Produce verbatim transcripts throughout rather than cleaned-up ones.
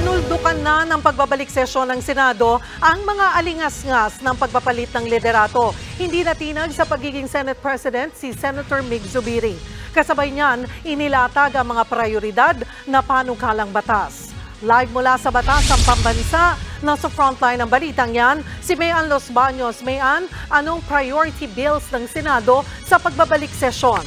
Tinuldukan na ng pagbabalik sesyon ng Senado ang mga alingas-ngas ng pagpapalit ng liderato. Hindi natinag sa pagiging Senate President si Senator Mig Zubiri. Kasabay niyan, inilatag ang mga prioridad na panukalang batas. Live mula sa Batas ang Pambansa, nasa frontline ng balitang yan, si Mayan Los Baños. Mayan, anong priority bills ng Senado sa pagbabalik sesyon?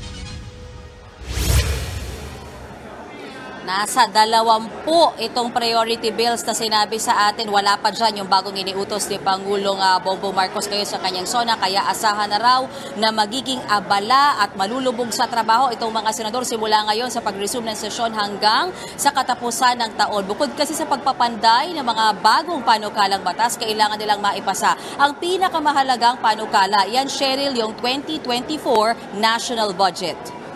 Nasa dalawampu itong priority bills na sinabi sa atin. Wala pa dyan yung bagong iniutos ni Pangulong uh, Bongbong Marcos ngayon sa kanyang sona. Kaya asahan na raw na magiging abala at malulubog sa trabaho itong mga senador simula ngayon sa pag-resume ng sesyon hanggang sa katapusan ng taon. Bukod kasi sa pagpapanday ng mga bagong panukalang batas, kailangan nilang maipasa ang pinakamahalagang panukala. Yan, Cheryl, yung twenty twenty-four national budget.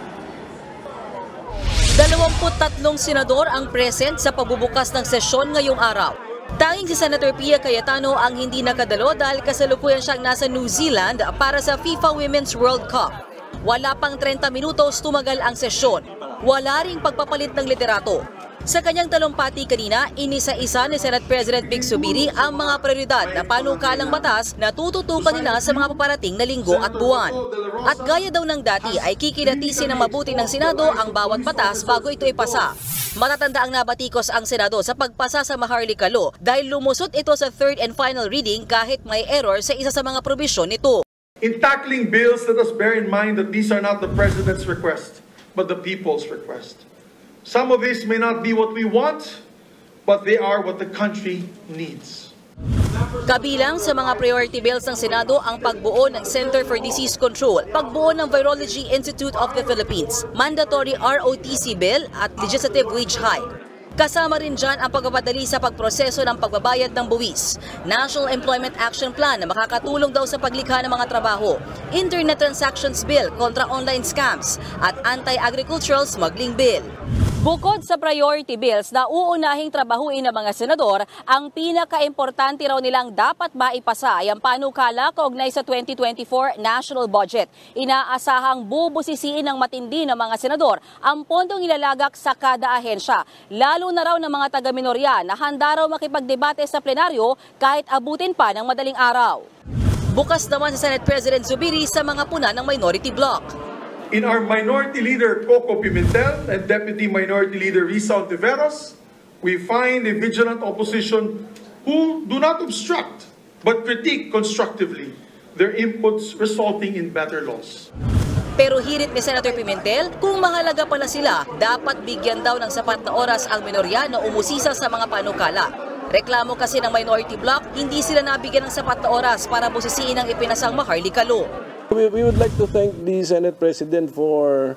Dalawampu't tatlong senador ang present sa pagbubukas ng sesyon ngayong araw. Tanging si Senator Pia Cayetano ang hindi nakadalo dahil kasalukuyan siyang nasa New Zealand para sa FIFA Women's World Cup. Wala pang thirty minutos tumagal ang sesyon. Wala ring pagpapalit ng liderato. Sa kanyang talumpati kanina, inisa-isa ni Senate President Mig Zubiri ang mga prioridad na panukalang batas na tututukan nila sa mga paparating na linggo at buwan. At gaya daw ng dati ay kikilatisin ng mabuti ng Senado ang bawat batas bago ito ipasa. Matatanda ang nabatikos ang Senado sa pagpasa sa Maharlika Law dahil lumusot ito sa third and final reading kahit may error sa isa sa mga probisyon nito. In tackling bills, let us bear in mind that these are not the President's request, but the people's request. Some of these may not be what we want, but they are what the country needs. Kabilang sa mga priority bills ng Senado ang pagbuo ng Center for Disease Control, pagbuo ng Virology Institute of the Philippines, mandatory R O T C bill at legislative wage hike. Kasama rin dyan ang pagpapadali sa pagproseso ng pagbabayad ng buwis, National Employment Action Plan na makakatulong daw sa paglikha ng mga trabaho, Internet Transactions Bill kontra online scams at Anti-Agricultural Smuggling Bill. Bukod sa priority bills na uunahing trabahuin ng mga senador, ang pinaka-importante raw nilang dapat maipasa ay ang panukala kaugnay sa twenty twenty-four national budget. Inaasahang bubusisiin ng matindi ng mga senador ang pondong ilalagak sa kada ahensya, lalo na raw ng mga taga-minorya na handa raw makipagdebate sa plenaryo kahit abutin pa ng madaling araw. Bukas naman si Senate President Zubiri sa mga puna ng minority bloc. In our Minority Leader Coco Pimentel and Deputy Minority Leader Risa Ontiveros, we find a vigilant opposition who do not obstruct but critique constructively, their inputs resulting in better laws. Pero hirit ni Senator Pimentel, kung mahalaga pala sila, dapat bigyan daw ng sapat na oras ang minorya na umusisa sa mga panukala. Reklamo kasi ng minority bloc, hindi sila nabigyan ng sapat na oras para busisiin ang ipinasang Maharlika Law. We, we would like to thank the Senate President for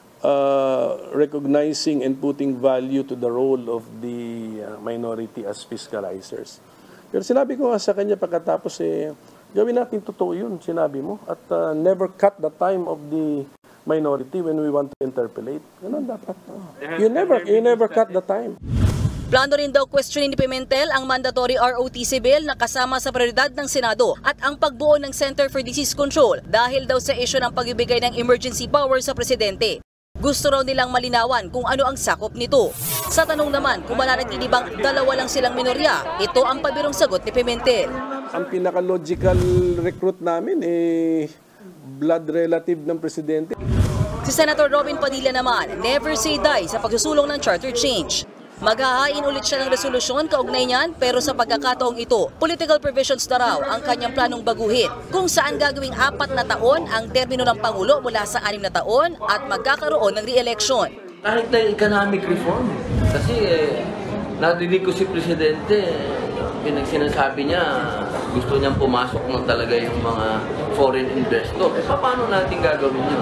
uh, recognizing and putting value to the role of the uh, minority as fiscalizers. Pero sinabi ko nga sa kanya pagkatapos, eh, gawin natin totoo yun, sinabi mo, at uh, never cut the time of the minority when we want to interpolate. Ganun dapat. Oh. You never, you never cut the time. Plano rin daw questionin ni Pimentel ang mandatory R O T C bill na kasama sa prioridad ng Senado at ang pagbuo ng Center for Disease Control dahil daw sa issue ng pagbibigay ng emergency power sa presidente. Gusto raw nilang malinawan kung ano ang sakop nito. Sa tanong naman kung mananaginibang dalawa lang silang minorya, ito ang pabirong sagot ni Pimentel. Ang pinaka-logical recruit namin eh blood relative ng presidente. Si Senator Robin Padilla naman, never say die sa pagsusulong ng charter change. Maghahain ulit siya ng resolusyon kaugnay niyan pero sa pagkakataong ito, political provisions na raw ang kanyang planong baguhin kung saan gagawing apat na taon ang termino ng Pangulo mula sa anim na taon at magkakaroon ng re-election. Kahit na economic reform, kasi eh, narinig ko si Presidente, pinagsinasabi niya, gusto niyang pumasok na talaga yung mga foreign investor. Eh, paano natin gagawin yun?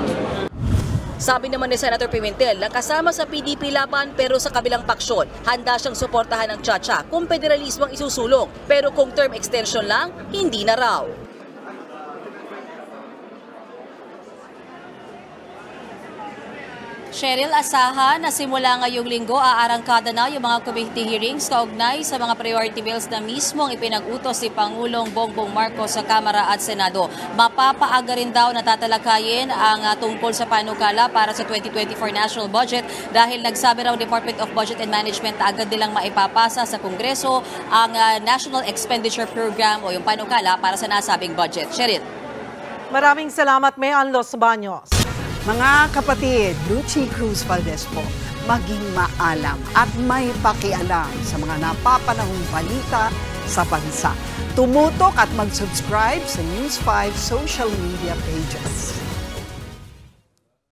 Sabi naman ni Senator Pimentel na kasama sa P D P laban pero sa kabilang paksyon, handa siyang suportahan ng Tsa-Tsa kung federalismo ang isusulong. Pero kung term extension lang, hindi na raw. Cheryl, asahan na simula ngayong linggo aarangkada na yung mga committee hearings kaugnay sa mga priority bills na mismong ipinag-utos si Pangulong Bongbong Marcos sa Kamara at Senado. Mapapaaga rin daw na tatalakayin ang uh, tungkol sa panukala para sa twenty twenty-four national budget dahil nagsabi raw Department of Budget and Management na agad nilang maipapasa sa Kongreso ang uh, National Expenditure Program o yung panukala para sa nasabing budget. Cheryl. Maraming salamat, Mayan Los Baños. Mga kapatid, Lucy Cruz Valdez po, maging maalam at may pakialam sa mga napapanahong balita sa bansa. Tumutok at mag-subscribe sa News five social media pages.